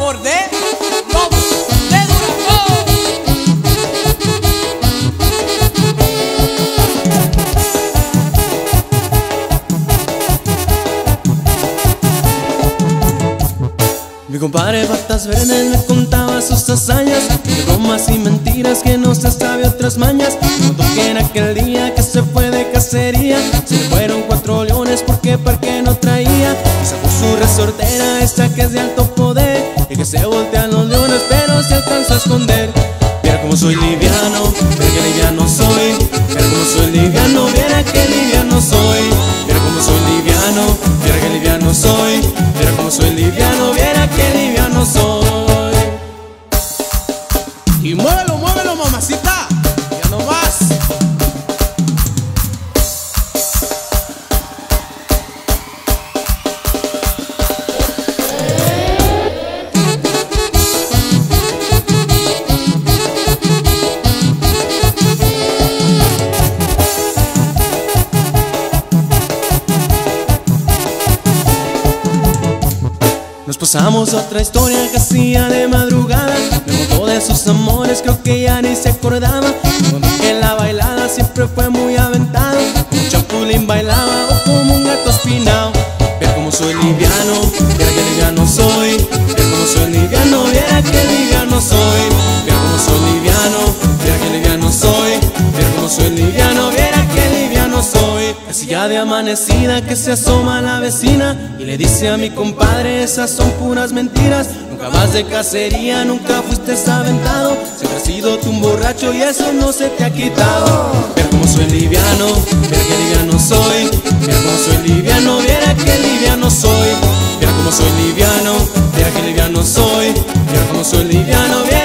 favor de Lobos de Durango. Mi compadre Patas Verdes me contaba sus hazañas, de bromas y mentiras que no se sabe otras mañas. Contó que en aquel día que se fue de cacería se le fueron 4 leones porque parque no traía. Y sacó su resortera, esa que es de alto poder, y que se voltean los leones pero se alcanza a esconder. Viera como soy liviano, viera que liviano soy. Viera como soy liviano, viera que liviano soy. Viera como soy liviano, viera que liviano soy. Viera como soy liviano, viera que liviano soy. Y muévelo, muévelo, mamacita. Ya no más. Nos pasamos otra historia que hacía de madrugada. Me contó de sus amores, creo que ya ni se acordaba. Me contó que la bailada siempre fue muy aventada, como un chapulín bailaba o como un gato espinado. Viera como soy liviano, viera que liviano soy. Viera como soy liviano, viera que liviano soy. Viera como soy liviano, viera que liviano soy. Viera como soy liviano, viera que liviano soy. Casi ya de amanecida que se asoma la vecina y le dice a mi compadre, esas son puras mentiras. Nunca más de cacería, nunca fuiste aventado. Siempre has sido tú un borracho y eso no se te ha quitado. Viera como soy liviano, viera que liviano soy. Viera como soy liviano, viera que liviano soy. Viera como soy liviano, viera que liviano soy. Viera como soy liviano, viera